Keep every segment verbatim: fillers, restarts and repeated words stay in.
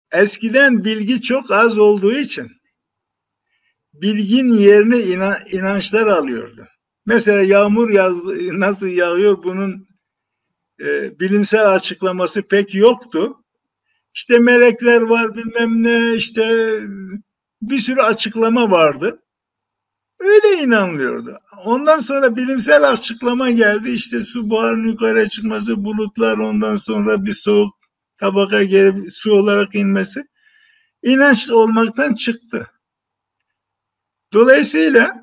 eskiden bilgi çok az olduğu için bilgin yerini inançlar alıyordu. Mesela yağmur yaz, nasıl yağıyor bunun e, bilimsel açıklaması pek yoktu. İşte melekler var bilmem ne işte bir sürü açıklama vardı. Öyle inanılıyordu. Ondan sonra bilimsel açıklama geldi. İşte su buharının yukarı çıkması, bulutlar ondan sonra bir soğuk tabaka gelip su olarak inmesi inanç olmaktan çıktı. Dolayısıyla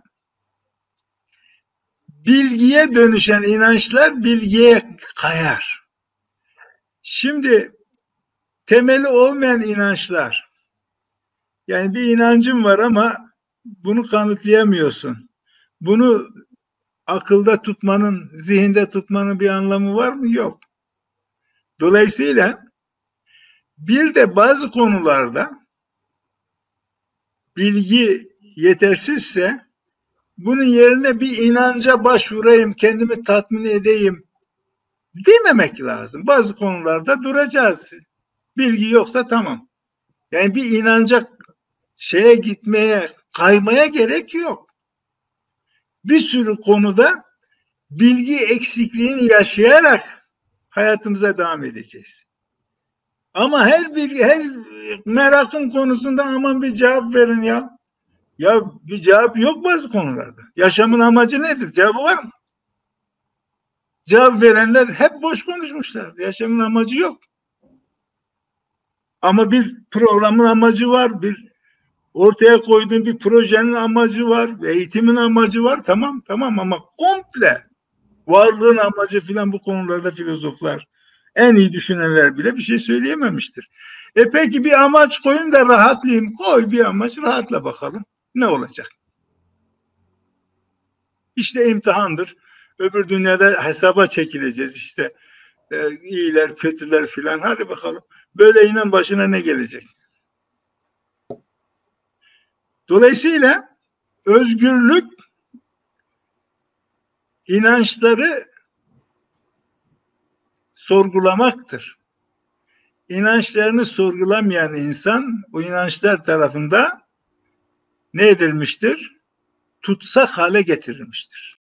bilgiye dönüşen inançlar bilgiye kayar. Şimdi temeli olmayan inançlar, yani bir inancın var ama bunu kanıtlayamıyorsun. Bunu akılda tutmanın, zihinde tutmanın bir anlamı var mı? Yok. Dolayısıyla bir de bazı konularda bilgi yetersizse bunun yerine bir inanca başvurayım, kendimi tatmin edeyim dememek lazım. Bazı konularda duracağız. Bilgi yoksa tamam. Yani bir inanca şeye gitmeye, kaymaya gerek yok. Bir sürü konuda bilgi eksikliğini yaşayarak hayatımıza devam edeceğiz. Ama her bilgi, her merakın konusunda aman bir cevap verin ya. Ya bir cevap yok bazı konularda. Yaşamın amacı nedir? Cevabı var mı? Cevap verenler hep boş konuşmuşlar. Yaşamın amacı yok. Ama bir programın amacı var, bir ortaya koyduğun bir projenin amacı var, eğitimin amacı var. Tamam, tamam ama komple varlığın amacı filan bu konularda filozoflar, en iyi düşünenler bile bir şey söyleyememiştir. E peki bir amaç koyun da rahatlayayım. Koy bir amaç, rahatla bakalım. Ne olacak? İşte imtihandır. Öbür dünyada hesaba çekileceğiz işte. E, iyiler, kötüler filan. Hadi bakalım. Böyle inan başına ne gelecek? Dolayısıyla özgürlük inançları sorgulamaktır. İnançlarını sorgulamayan insan o inançlar tarafında ne edilmiştir? Tutsak hale getirilmiştir.